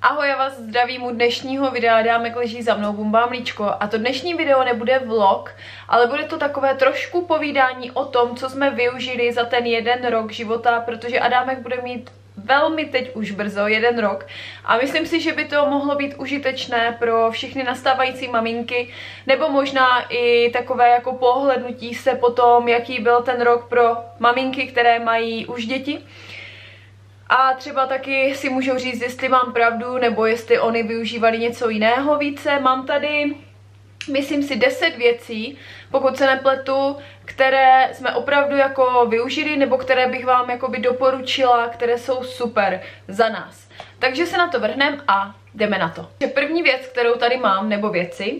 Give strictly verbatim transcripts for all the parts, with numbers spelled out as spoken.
Ahoj, já vás zdravím u dnešního videa, Adámek leží za mnou, bumbá mlíčko. A to dnešní video nebude vlog, ale bude to takové trošku povídání o tom, co jsme využili za ten jeden rok života, protože Adámek bude mít velmi teď už brzo, jeden rok. A myslím si, že by to mohlo být užitečné pro všechny nastávající maminky, nebo možná i takové jako pohlednutí se po tom, jaký byl ten rok pro maminky, které mají už děti. A třeba taky si můžou říct, jestli mám pravdu, nebo jestli oni využívali něco jiného více. Mám tady, myslím si, deset věcí, pokud se nepletu, které jsme opravdu jako využili, nebo které bych vám jakoby doporučila, které jsou super za nás. Takže se na to vrhneme a jdeme na to. První věc, kterou tady mám, nebo věci,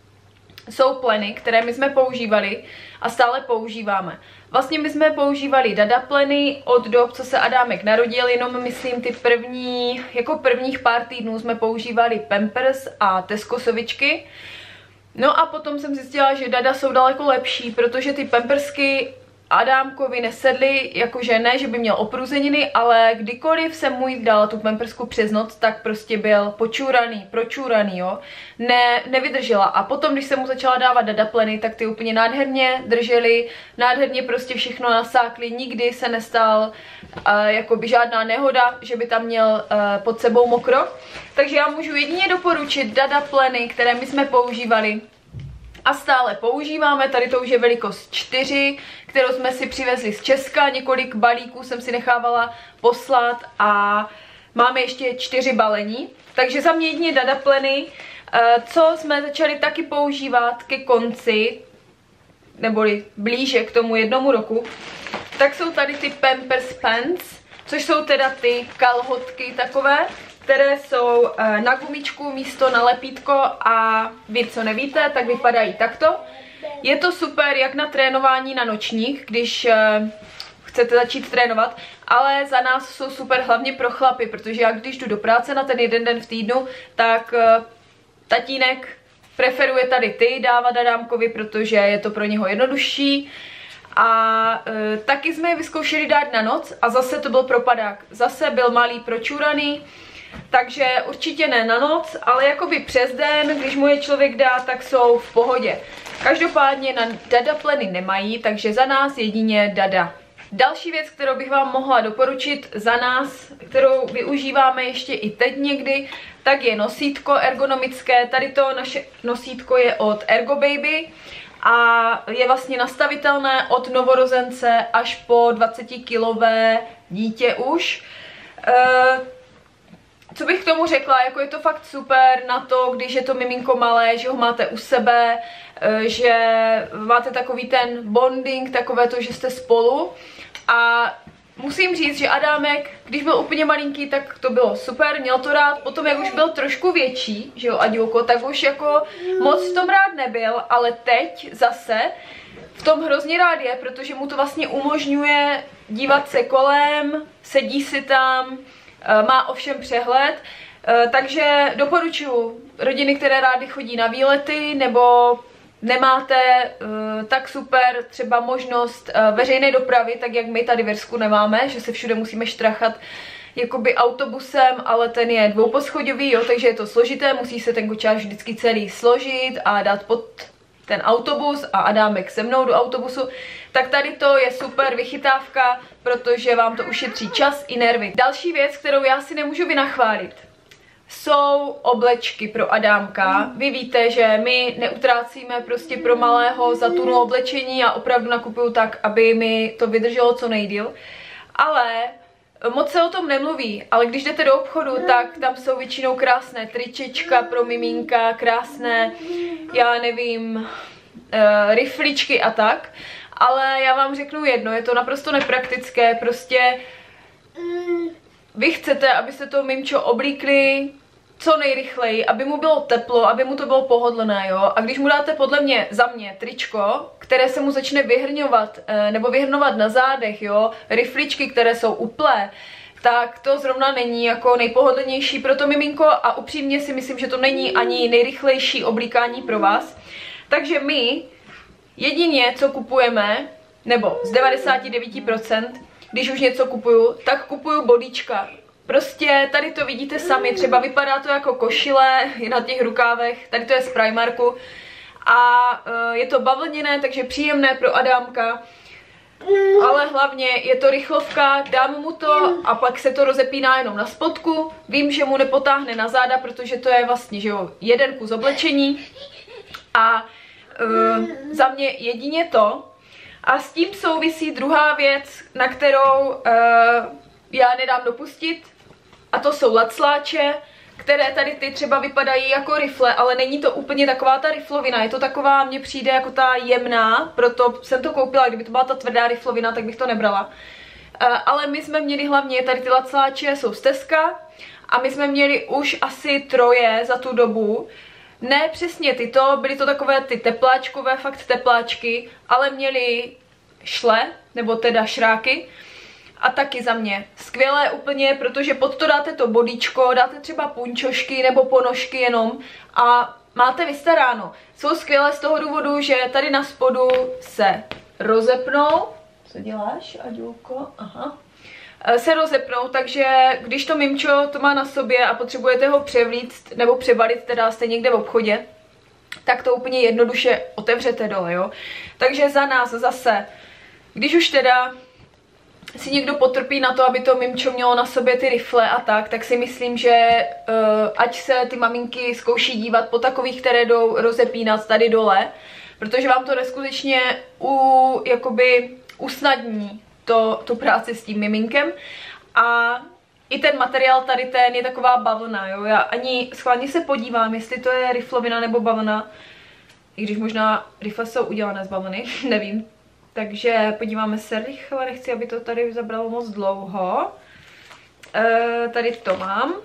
jsou pleny, které my jsme používali a stále používáme. Vlastně my jsme používali Dada pleny od dob, co se Adámek narodil, jenom myslím ty první, jako prvních pár týdnů jsme používali Pampers a Teskosovičky. No a potom jsem zjistila, že Dada jsou daleko lepší, protože ty Pampersky Adámkovi nesedly, jakože ne, že by měl opruzeniny, ale kdykoliv jsem mu jí dala tu Pampersku přes noc, tak prostě byl počůraný, pročůraný, jo. Ne, nevydržela. A potom, když jsem mu začala dávat Dada pleny, tak ty úplně nádherně držely, nádherně prostě všechno nasákly, nikdy se nestal uh, jakoby žádná nehoda, že by tam měl uh, pod sebou mokro. Takže já můžu jedině doporučit Dada pleny, které my jsme používali a stále používáme. Tady to už je velikost čtyři, kterou jsme si přivezli z Česka, několik balíků jsem si nechávala poslat a máme ještě čtyři balení. Takže za mě jedině Dada pleny. Co jsme začali taky používat ke konci, neboli blíže k tomu jednomu roku, tak jsou tady ty Pampers Pants, což jsou teda ty kalhotky takové, které jsou na gumičku místo na lepítko a vy, co nevíte, tak vypadají takto. Je to super jak na trénování na nočních, když chcete začít trénovat, ale za nás jsou super hlavně pro chlapy, protože já když jdu do práce na ten jeden den v týdnu, tak tatínek preferuje tady ty dávat Adámkovi, protože je to pro něho jednodušší. A e, taky jsme je vyzkoušeli dát na noc a zase to byl propadák. Zase byl malý pročuraný. Takže určitě ne na noc, ale jakoby přes den, když mu je člověk dá, tak jsou v pohodě. Každopádně na Dada pleny nemají, takže za nás jedině Dada. Další věc, kterou bych vám mohla doporučit za nás, kterou využíváme ještě i teď někdy, tak je nosítko ergonomické. Tady to naše nosítko je od Ergo Baby a je vlastně nastavitelné od novorozence až po dvacetikilové dítě už. E Co bych k tomu řekla, jako je to fakt super na to, když je to miminko malé, že ho máte u sebe, že máte takový ten bonding, takové to, že jste spolu. A musím říct, že Adámek, když byl úplně malinký, tak to bylo super, měl to rád. Potom, jak už byl trošku větší, že jo, Aďouko, tak už jako moc v tom rád nebyl, ale teď zase v tom hrozně rád je, protože mu to vlastně umožňuje dívat se kolem, sedí si tam, má ovšem přehled, takže doporučuji rodiny, které rády chodí na výlety, nebo nemáte tak super třeba možnost veřejné dopravy, tak jak my tady v Irsku nemáme, že se všude musíme štrachat jakoby autobusem, ale ten je dvouposchodový, jo, takže je to složité, musí se ten kočár vždycky celý složit a dát pod ten autobus a Adámek se mnou do autobusu, tak tady to je super vychytávka, protože vám to ušetří čas i nervy. Další věc, kterou já si nemůžu vynachválit, jsou oblečky pro Adámka. Vy víte, že my neutrácíme prostě pro malého za tunu oblečení a opravdu nakupuju tak, aby mi to vydrželo co nejdýl. Ale moc se o tom nemluví, ale když jdete do obchodu, tak tam jsou většinou krásné tričečka pro miminka, krásné, já nevím, uh, rifličky a tak. Ale já vám řeknu jedno, je to naprosto nepraktické, prostě vy chcete, abyste to mimčo oblíkli co nejrychleji, aby mu bylo teplo, aby mu to bylo pohodlné, jo. A když mu dáte podle mě, za mě, tričko, které se mu začne vyhrňovat, nebo vyhrnovat na zádech, jo, rifličky, které jsou uplé, tak to zrovna není jako nejpohodlnější pro to miminko a upřímně si myslím, že to není ani nejrychlejší oblíkání pro vás. Takže my jedině, co kupujeme, nebo z devadesát devět procent, když už něco kupuju, tak kupuju bodíčka. Prostě tady to vidíte sami, třeba vypadá to jako košile na těch rukávech, tady to je z Primarku a uh, je to bavlněné, takže příjemné pro Adámka, ale hlavně je to rychlovka, dám mu to a pak se to rozepíná jenom na spodku, vím, že mu nepotáhne na záda, protože to je vlastně, že jo, jeden kus oblečení a uh, za mě jedině to. A s tím souvisí druhá věc, na kterou uh, já nedám dopustit, a to jsou lacláče, které tady ty třeba vypadají jako rifle, ale není to úplně taková ta riflovina, je to taková, mně přijde jako ta jemná, proto jsem to koupila, kdyby to byla ta tvrdá riflovina, tak bych to nebrala. Uh, ale my jsme měli hlavně, tady ty lacláče jsou z Teska a my jsme měli už asi troje za tu dobu. Ne přesně tyto, byly to takové ty tepláčkové, fakt tepláčky, ale měli šle, nebo teda šráky. A taky za mě skvělé úplně, protože pod to dáte to bodíčko, dáte třeba punčošky nebo ponožky jenom a máte vystaráno. Jsou skvělé z toho důvodu, že tady na spodu se rozepnou. Co děláš, Aďulko? Aha. Se rozepnou, takže když to mimčo to má na sobě a potřebujete ho převlíct nebo přebalit, teda jste někde v obchodě, tak to úplně jednoduše otevřete dole, jo. Takže za nás zase, když už teda si někdo potrpí na to, aby to mimčo mělo na sobě ty rifle a tak, tak si myslím, že uh, ať se ty maminky zkouší dívat po takových, které jdou rozepínat tady dole, protože vám to neskutečně u, jakoby usnadní to, tu práci s tím miminkem. A i ten materiál tady ten je taková bavlna, jo, já ani schválně se podívám, jestli to je riflovina nebo bavlna, i když možná rifle jsou udělané z bavlny, nevím. Takže podíváme se rychle, nechci, aby to tady zabralo moc dlouho. E, tady to mám.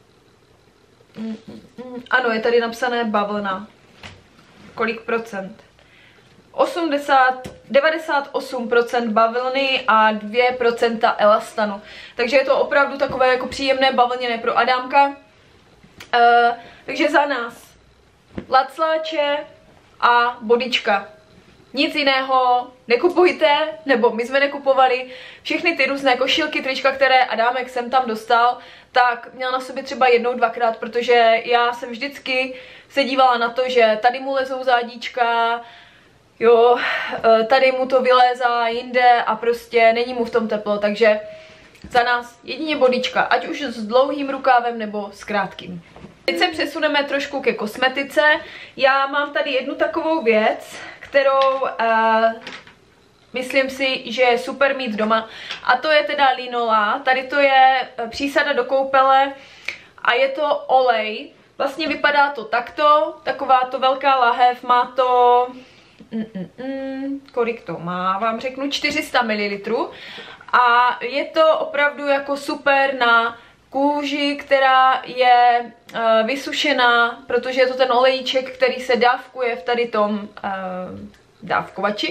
Mm, mm, mm. Ano, je tady napsané bavlna. Kolik procent? osmdesát, devadesát osm procent bavlny a dvě procenta elastanu. Takže je to opravdu takové jako příjemné bavlněné pro Adámka. E, takže za nás lacláče a bodička. Nic jiného nekupujte, nebo my jsme nekupovali. Všechny ty různé košilky, trička, které Adámek sem tam dostal, tak měl na sobě třeba jednou, dvakrát, protože já jsem vždycky se dívala na to, že tady mu lezou zádíčka, jo, tady mu to vylézá jinde a prostě není mu v tom teplo, takže za nás jedině bodička, ať už s dlouhým rukávem nebo s krátkým. Teď se přesuneme trošku ke kosmetice. Já mám tady jednu takovou věc, kterou uh, myslím si, že je super mít doma. A to je teda linola. Tady to je přísada do koupele a je to olej. Vlastně vypadá to takto, taková to velká lahev, má to, mm, mm, mm, kolik to má, vám řeknu, čtyři sta mililitrů. A je to opravdu jako super na kůži, která je uh, vysušená, protože je to ten olejček, který se dávkuje v tady tom uh, dávkovači.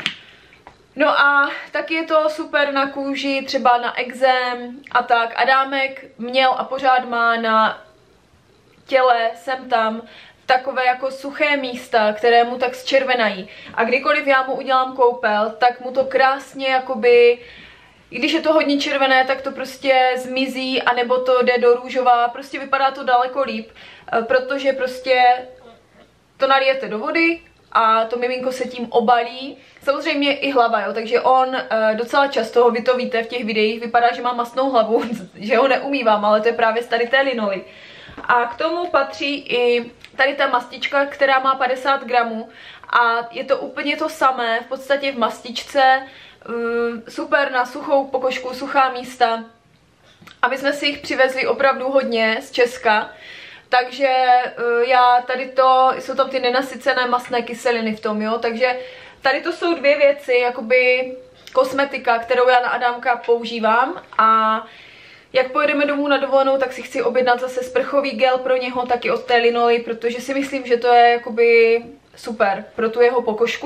No a taky je to super na kůži, třeba na exém a tak. Adámek měl a pořád má na těle, sem tam, takové jako suché místa, které mu tak zčervenají. A kdykoliv já mu udělám koupel, tak mu to krásně jakoby, i když je to hodně červené, tak to prostě zmizí, anebo to jde do růžová, prostě vypadá to daleko líp, protože prostě to nalijete do vody a to miminko se tím obalí. Samozřejmě i hlava, jo, takže on docela často, vy to víte v těch videích, vypadá, že má mastnou hlavu, že ho neumývám, ale to je právě z tady té linoly. A k tomu patří i tady ta mastička, která má padesát gramů a je to úplně to samé, v podstatě v mastičce, super na suchou pokožku, suchá místa. A my jsme si jich přivezli opravdu hodně z Česka, takže já tady to, jsou tam ty nenasycené mastné kyseliny v tom, jo, takže tady to jsou dvě věci, jakoby kosmetika, kterou já na Adámka používám a jak pojedeme domů na dovolenou, tak si chci objednat zase sprchový gel pro něho, taky od té linoly, protože si myslím, že to je jakoby super pro tu jeho pokožku.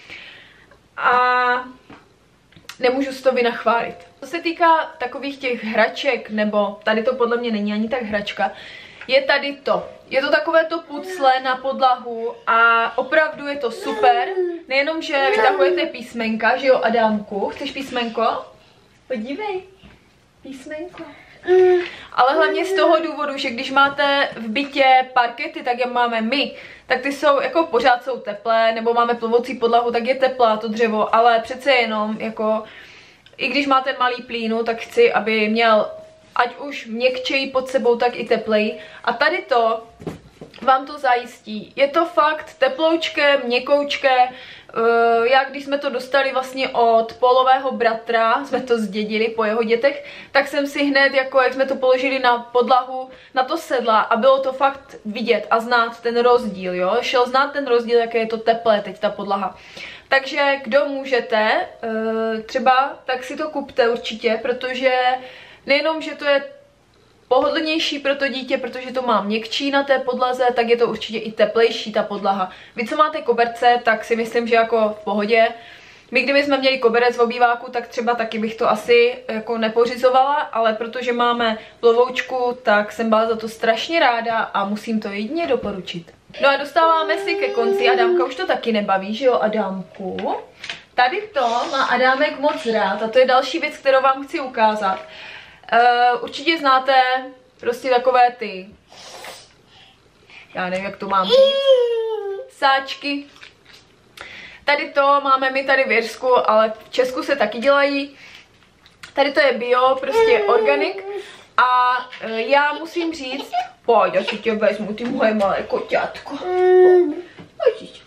A nemůžu si to vynachválit. Co se týká takových těch hraček, nebo tady to podle mě není ani tak hračka, je tady to. Je to takové to pucle na podlahu a opravdu je to super. Nejenom, že vytahujete písmenka, že jo, Adámku? Chceš písmenko? Podívej. Písmenko. Ale hlavně z toho důvodu, že když máte v bytě parkety, tak jak máme my, tak ty jsou, jako pořád jsou teplé, nebo máme plovoucí podlahu, tak je teplá to dřevo, ale přece jenom, jako, i když má ten malý plínu, tak chci, aby měl ať už měkčej pod sebou, tak i teplej. A tady to vám to zajistí. Je to fakt teploučké, měkoučké. Já, když jsme to dostali vlastně od polového bratra, jsme to zdědili po jeho dětech, tak jsem si hned, jako jak jsme to položili na podlahu, na to sedla a bylo to fakt vidět a znát ten rozdíl, jo. Šel znát ten rozdíl, jaké je to teplé teď ta podlaha. Takže kdo můžete, třeba, tak si to kupte určitě, protože nejenom, že to je pohodlnější pro to dítě, protože to má měkčí na té podlaze, tak je to určitě i teplejší ta podlaha. Vy, co máte koberce, tak si myslím, že jako v pohodě. My, kdyby jsme měli koberec v obýváku, tak třeba taky bych to asi jako nepořizovala, ale protože máme plovoučku, tak jsem byla za to strašně ráda a musím to jedině doporučit. No a dostáváme si ke konci. Adámka už to taky nebaví, že jo, Adámku? Tady to má Adámek moc rád a to je další věc, kterou vám chci ukázat. Uh, určitě znáte prostě takové ty, já nevím, jak to mám říct, sáčky. Tady to máme my tady v Irsku, ale v Česku se taky dělají. Tady to je bio, prostě organic. A uh, já musím říct, pojď, já si tě vezmu, ty moje malé koťátko. Pojď.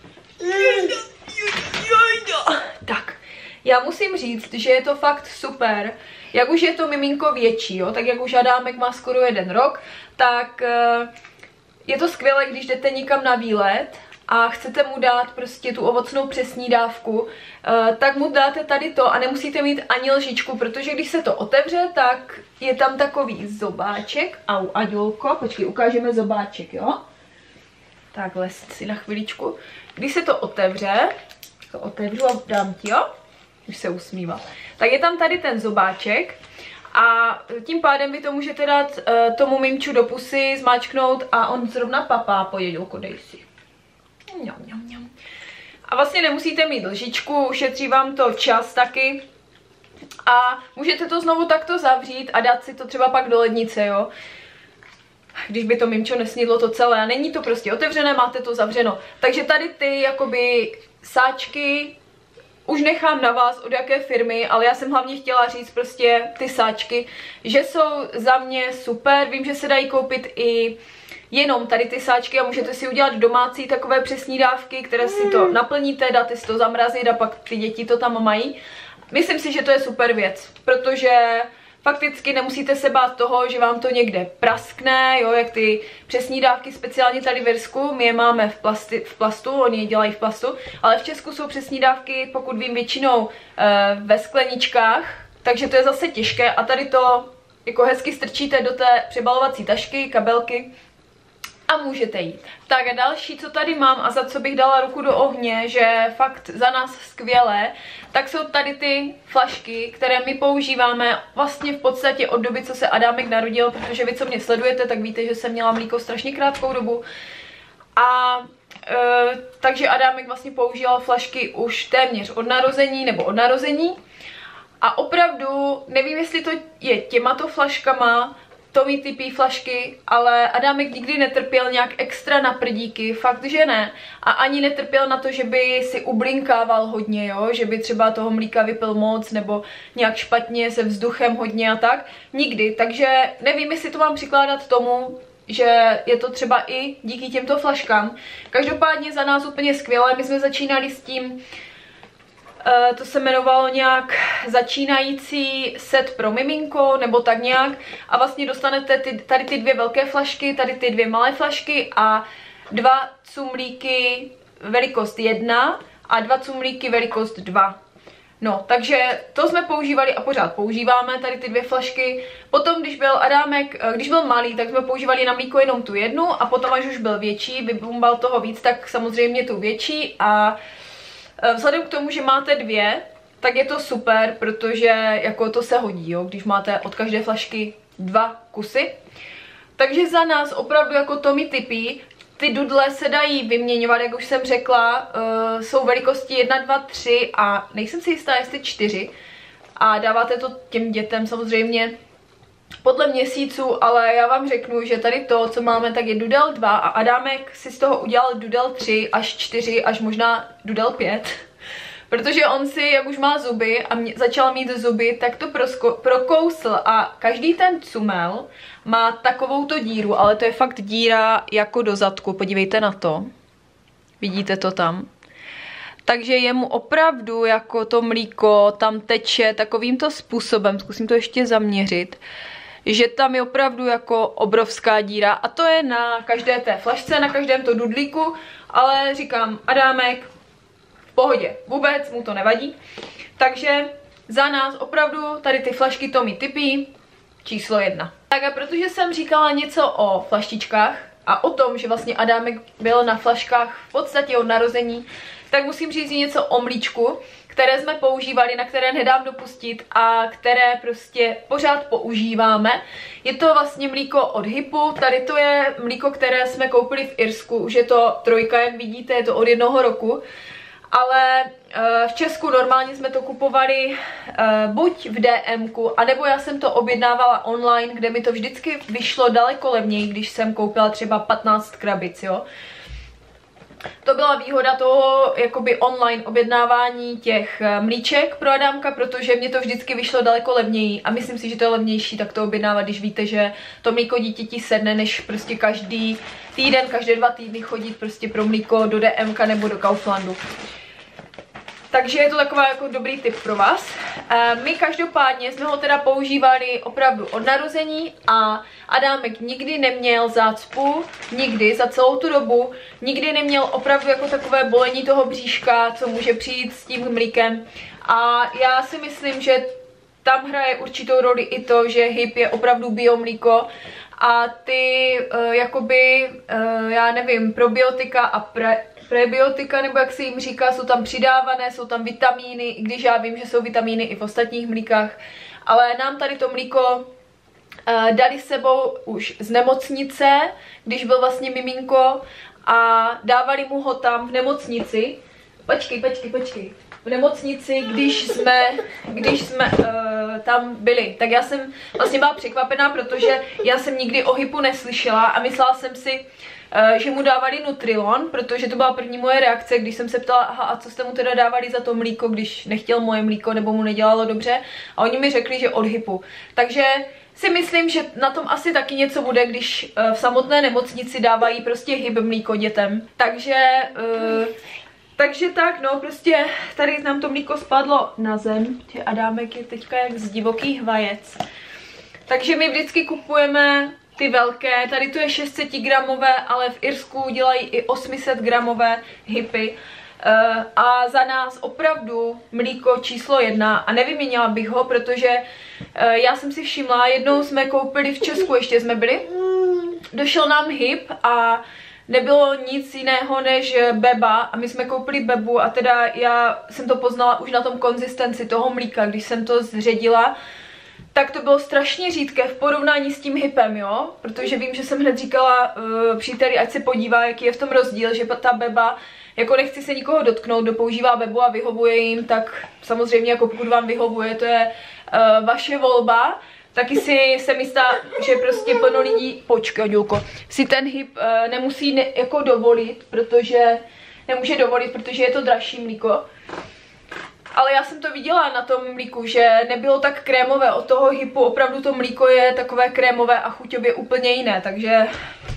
Tak, já musím říct, že je to fakt super. Jak už je to miminko větší, jo, tak jak už Adámek má skoro jeden rok, tak uh, je to skvělé, když jdete někam na výlet a chcete mu dát prostě tu ovocnou přesní dávku, uh, tak mu dáte tady to a nemusíte mít ani lžičku, protože když se to otevře, tak je tam takový zobáček. Au, Aďolko, počkej, ukážeme zobáček, jo. Takhle si na chviličku. Když se to otevře, to otevřu a dám ti, jo. Už se usmívá. Tak je tam tady ten zobáček a tím pádem vy to můžete dát uh, tomu mimču do pusy, zmáčknout a on zrovna papá, pojeďolko, dej si. Mňam, mňam, mňam. A vlastně nemusíte mít lžičku, ušetří vám to čas taky a můžete to znovu takto zavřít a dát si to třeba pak do lednice, jo. Když by to mimčo nesnídlo to celé a není to prostě otevřené, máte to zavřeno. Takže tady ty jakoby sáčky už nechám na vás, od jaké firmy, ale já jsem hlavně chtěla říct prostě ty sáčky, že jsou za mě super. Vím, že se dají koupit i jenom tady ty sáčky a můžete si udělat domácí takové přesní dávky, které si to naplníte, dáte si to zamrazit a pak ty děti to tam mají. Myslím si, že to je super věc, protože fakticky nemusíte se bát toho, že vám to někde praskne, jo, jak ty přesní dávky speciálně tady v Irsku, my je máme v, plasti, v plastu, oni je dělají v plastu, ale v Česku jsou přesní dávky, pokud vím, většinou e, ve skleničkách, takže to je zase těžké a tady to jako hezky strčíte do té přebalovací tašky, kabelky a můžete jít. Tak a další, co tady mám a za co bych dala ruku do ohně, že fakt za nás skvělé, tak jsou tady ty flašky, které my používáme vlastně v podstatě od doby, co se Adámek narodil, protože vy, co mě sledujete, tak víte, že jsem měla mlíko strašně krátkou dobu. A e, takže Adámek vlastně používal flašky už téměř od narození nebo od narození. A opravdu, nevím, jestli to je těmato flaškama, Tommy typí flašky, ale Adámek nikdy netrpěl nějak extra na prdíky, fakt, že ne. A ani netrpěl na to, že by si ublinkával hodně, jo, že by třeba toho mlíka vypil moc, nebo nějak špatně se vzduchem hodně a tak. Nikdy, takže nevím, jestli to mám přikládat tomu, že je to třeba i díky těmto flaškám. Každopádně za nás úplně skvělé, my jsme začínali s tím, Uh, to se jmenovalo nějak začínající set pro miminko, nebo tak nějak. A vlastně dostanete ty, tady ty dvě velké flašky, tady ty dvě malé flašky a dva cumlíky velikost jedna a dva cumlíky velikost dva. No, takže to jsme používali a pořád používáme, tady ty dvě flašky. Potom, když byl Adámek, když byl malý, tak jsme používali na mlíko jenom tu jednu a potom, až už byl větší, vybumbal toho víc, tak samozřejmě tu větší a vzhledem k tomu, že máte dvě, tak je to super, protože jako to se hodí, jo, když máte od každé flašky dva kusy. Takže za nás opravdu jako Tommy typí, ty dudle se dají vyměňovat, jak už jsem řekla, uh, jsou velikosti jedna, dva, tři a nejsem si jistá, jestli čtyři. A dáváte to těm dětem samozřejmě podle měsíců, ale já vám řeknu, že tady to, co máme, tak je Dudel dva a Adámek si z toho udělal Dudel tři až čtyři, až možná Dudel pět. Protože on si, jak už má zuby a mě, začal mít zuby, tak to prosko, prokousl a každý ten cumel má takovouto díru, ale to je fakt díra jako do zadku, podívejte na to. Vidíte to tam? Takže jemu opravdu jako to mlíko tam teče takovýmto způsobem, zkusím to ještě zaměřit, že tam je opravdu jako obrovská díra a to je na každé té flašce, na každém to dudlíku, ale říkám, Adámek v pohodě, vůbec mu to nevadí. Takže za nás opravdu tady ty flašky Tommy Tippy číslo jedna. Tak a protože jsem říkala něco o flaštičkách a o tom, že vlastně Adámek byl na flaškách v podstatě od narození, tak musím říct něco o mlíčku, které jsme používali, na které nedám dopustit a které prostě pořád používáme. Je to vlastně mlíko od Hypu, tady to je mlíko, které jsme koupili v Irsku, už je to trojka, jak vidíte, je to od jednoho roku. Ale uh, v Česku normálně jsme to kupovali uh, buď v D M ku, anebo já jsem to objednávala online, kde mi to vždycky vyšlo daleko levněji, když jsem koupila třeba patnáct krabic, jo. To byla výhoda toho jakoby online objednávání těch mlíček pro Adámka, protože mě to vždycky vyšlo daleko levněji a myslím si, že to je levnější tak to objednávat, když víte, že to mlíko dítěti sedne, než prostě každý týden, každé dva týdny chodit prostě pro mlíko do D M ka nebo do Kauflandu. Takže je to taková jako dobrý tip pro vás. E, my každopádně jsme ho teda používali opravdu od narození a Adámek nikdy neměl zácpu, nikdy, za celou tu dobu, nikdy neměl opravdu jako takové bolení toho bříška, co může přijít s tím mlíkem. A já si myslím, že tam hraje určitou roli i to, že Hyp je opravdu biomlíko a ty uh, jakoby, uh, já nevím, probiotika a pre... prebiotika, nebo jak se jim říká, jsou tam přidávané, jsou tam vitamíny, i když já vím, že jsou vitamíny i v ostatních mlíkách, ale nám tady to mlíko uh, dali s sebou už z nemocnice, když byl vlastně miminko a dávali mu ho tam v nemocnici. Počkej, počkej, počkej. V nemocnici, když jsme, když jsme uh, tam byli. Tak já jsem vlastně byla překvapená, protože já jsem nikdy o Hypu neslyšela a myslela jsem si, uh, že mu dávali Nutrilon, protože to byla první moje reakce, když jsem se ptala, aha, a co jste mu teda dávali za to mlíko, když nechtěl moje mlíko nebo mu nedělalo dobře. A oni mi řekli, že od Hypu. Takže si myslím, že na tom asi taky něco bude, když uh, v samotné nemocnici dávají prostě Hyp mlíko dětem. Takže... Uh, Takže tak, no, prostě tady nám to mlíko spadlo na zem, že Adámek je teďka jak z divokých vajec. Takže my vždycky kupujeme ty velké, tady to je šest set gramové, ale v Irsku dělají i osm set gramové Hypy. Uh, a za nás opravdu mlíko číslo jedna a nevyměnila bych ho, protože uh, já jsem si všimla, jednou jsme koupili v Česku, ještě jsme byli, došel nám Hyp a nebylo nic jiného než beba a my jsme koupili bebu a teda já jsem to poznala už na tom konzistenci toho mlíka, když jsem to zředila, tak to bylo strašně řídké v porovnání s tím Hypem, jo, protože vím, že jsem hned říkala uh, příteli, ať se podívá, jaký je v tom rozdíl, že ta beba, jako nechci se nikoho dotknout, kdo používá bebu a vyhovuje jim, tak samozřejmě jako pokud vám vyhovuje, to je uh, vaše volba. Taky si jsem jistá, že prostě plno lidí, počkej, Julko, si ten Hyp uh, nemusí ne, jako dovolit, protože nemůže dovolit, protože je to dražší mlíko. Ale já jsem to viděla na tom mlíku, že nebylo tak krémové od toho Hypu, opravdu to mlíko je takové krémové a chuťově úplně jiné, takže...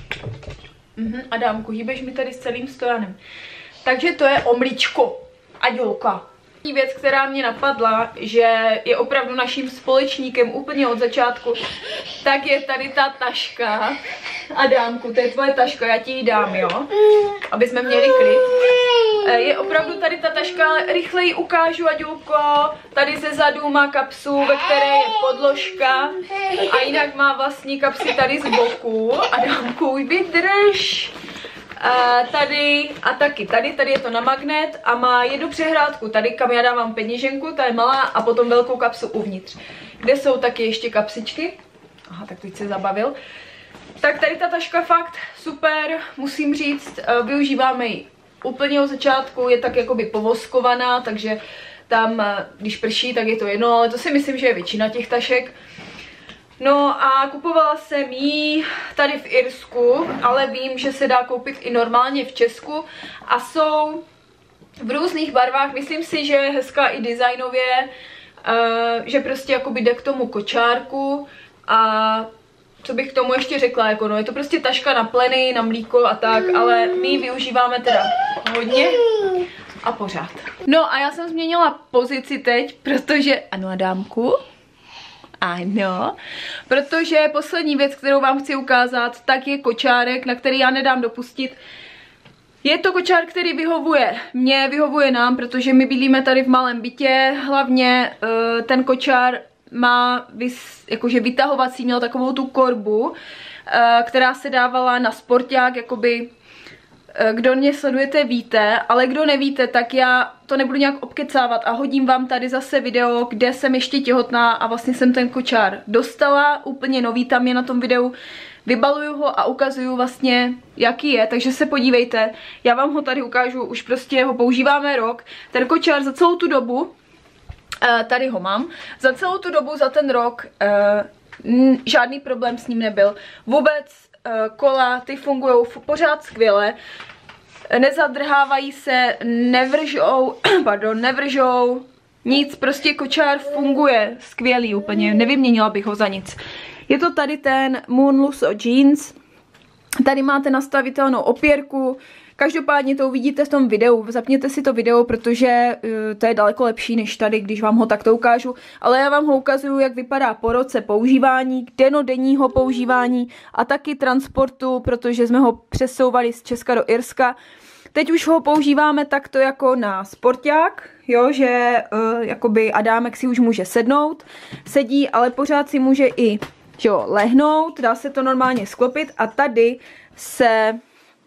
Mhm, Adámku, hýbeš mi tady s celým stojanem. Takže to je o mlíčko a Julka. Věc, která mě napadla, že je opravdu naším společníkem úplně od začátku, tak je tady ta taška. Adámku, to je tvoje taška, já ti ji dám, jo? Aby jsme měli klid. Je opravdu tady ta taška, ale rychle ji ukážu, Aďulko. Tady ze zadu má kapsu, ve které je podložka a jinak má vlastní kapsy tady z boku. Adámku, vydrž. A tady a taky, tady, tady je to na magnet a má jednu přehrádku tady, kam já dávám peněženku, ta je malá a potom velkou kapsu uvnitř, kde jsou taky ještě kapsičky. Aha, tak teď se zabavil. Tak tady ta taška fakt super, musím říct, využíváme ji úplně od začátku, je tak jakoby povoskovaná, takže tam, když prší, tak je to jedno, ale to si myslím, že je většina těch tašek. No a kupovala jsem ji tady v Irsku, ale vím, že se dá koupit i normálně v Česku a jsou v různých barvách. Myslím si, že je hezká i designově, uh, že prostě jakoby jde k tomu kočárku. A co bych k tomu ještě řekla, jako no, je to prostě taška na pleny, na mlíko a tak, ale my ji využíváme teda hodně a pořád. No a já jsem změnila pozici teď, protože, ano Adámku, ano, protože poslední věc, kterou vám chci ukázat, tak je kočárek, na který já nedám dopustit. Je to kočár, který vyhovuje mně, vyhovuje nám, protože my bydlíme tady v malém bytě, hlavně uh, ten kočár má vys, jakože vytahovací, měl takovou tu korbu, uh, která se dávala na sporták, jakoby, uh, kdo mě sledujete víte, ale kdo nevíte, tak já to nebudu nějak obkecávat a hodím vám tady zase video, kde jsem ještě těhotná a vlastně jsem ten kočár dostala, úplně nový tam je na tom videu, vybaluju ho a ukazuju vlastně, jaký je, takže se podívejte, já vám ho tady ukážu, už prostě ho používáme rok, ten kočár za celou tu dobu, Uh, tady ho mám. Za celou tu dobu, za ten rok, uh, žádný problém s ním nebyl. Vůbec uh, kola, ty fungují pořád skvěle. Nezadrhávají se, nevržou, pardon, nevržou, nic, prostě kočár funguje skvělý úplně, nevyměnila bych ho za nic. Je to tady ten Moonluso Jeans. Tady máte nastavitelnou opěrku. Každopádně to uvidíte v tom videu, zapněte si to video, protože uh, to je daleko lepší než tady, když vám ho takto ukážu. Ale já vám ho ukazuju, jak vypadá po roce používání, denodenního používání a taky transportu, protože jsme ho přesouvali z Česka do Irska. Teď už ho používáme takto jako na sporták, jo, že uh, jakoby Adámek si už může sednout, sedí, ale pořád si může i jo, lehnout, dá se to normálně sklopit a tady se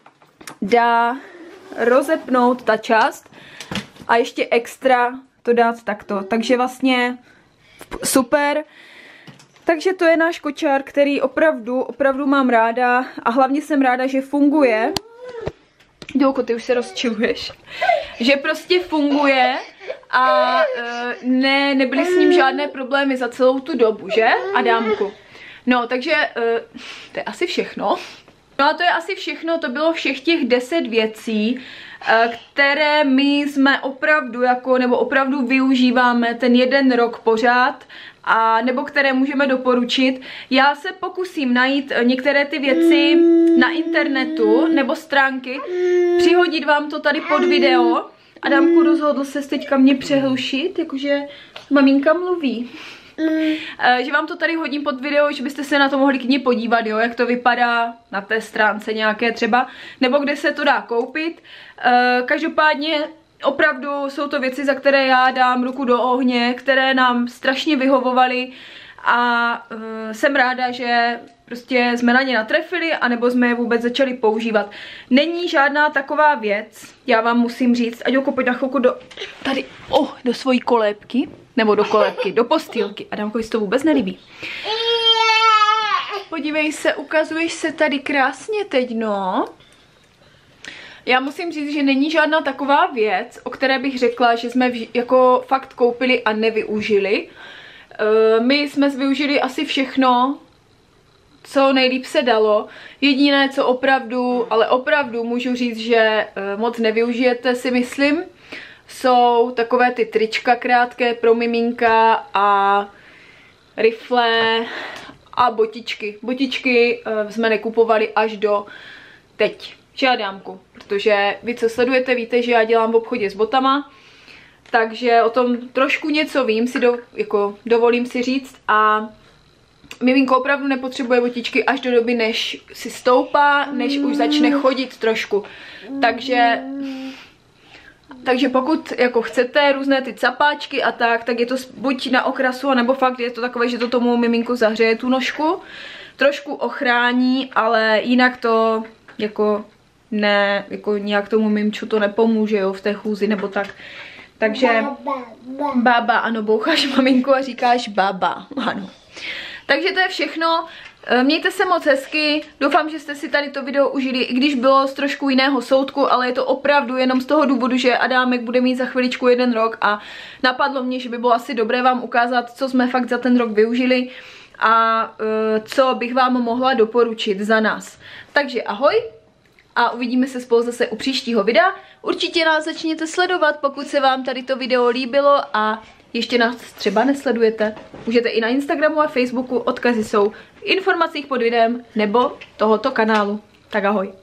dá rozepnout ta část a ještě extra to dát takto. Takže vlastně super. Takže to je náš kočár, který opravdu, opravdu mám ráda a hlavně jsem ráda, že funguje. Jdouko, ty už se rozčiluješ. Že prostě funguje a ne, nebyly s ním žádné problémy za celou tu dobu, že, Adámku? No, takže to je asi všechno. No a to je asi všechno, to bylo všech těch deset věcí, které my jsme opravdu jako, nebo opravdu využíváme ten jeden rok pořád, a nebo které můžeme doporučit. Já se pokusím najít některé ty věci na internetu nebo stránky, přihodit vám to tady pod video. Adamku rozhodl se teďka mě přehlušit, jakože maminka mluví. Mm. Že vám to tady hodím pod video, že byste se na to mohli klidně podívat, jo, jak to vypadá na té stránce nějaké třeba, nebo kde se to dá koupit. Každopádně opravdu jsou to věci, za které já dám ruku do ohně, které nám strašně vyhovovaly a jsem ráda, že prostě jsme na ně natrefili, anebo jsme je vůbec začali používat. Není žádná taková věc, já vám musím říct, Aďoko, pojď na chvilku do, tady, oh, do svojí kolébky, nebo do kolébky, do postýlky. Adamkovi se to vůbec nelíbí. Podívej se, ukazuješ se tady krásně teď, no. Já musím říct, že není žádná taková věc, o které bych řekla, že jsme jako fakt koupili a nevyužili. My jsme využili asi všechno, co nejlíp se dalo. Jediné, co opravdu, ale opravdu můžu říct, že moc nevyužijete, si myslím, jsou takové ty trička krátké pro miminka a rifle a botičky. Botičky jsme nekupovali až do teď, že Adámku, protože vy, co sledujete, víte, že já dělám v obchodě s botama, takže o tom trošku něco vím, si do, jako dovolím si říct a miminko opravdu nepotřebuje botičky až do doby, než si stoupá, než už začne chodit trošku. Takže, takže pokud jako chcete různé ty capáčky a tak, tak je to buď na okrasu, nebo fakt je to takové, že to tomu miminku zahřeje tu nožku. Trošku ochrání, ale jinak to jako ne, jako nějak tomu mimču to nepomůže, jo, v té chůzi nebo tak. Takže baba, baba, ano, boucháš maminku a říkáš baba, ano. Takže to je všechno, mějte se moc hezky, doufám, že jste si tady to video užili, i když bylo z trošku jiného soudku, ale je to opravdu jenom z toho důvodu, že Adámek bude mít za chviličku jeden rok a napadlo mě, že by bylo asi dobré vám ukázat, co jsme fakt za ten rok využili. a uh, co bych vám mohla doporučit za nás. Takže ahoj a uvidíme se spolu zase u příštího videa. Určitě nás začněte sledovat, pokud se vám tady to video líbilo a ještě nás třeba nesledujete. Můžete i na Instagramu a Facebooku, odkazy jsou v informacích pod videem nebo tohoto kanálu. Tak ahoj.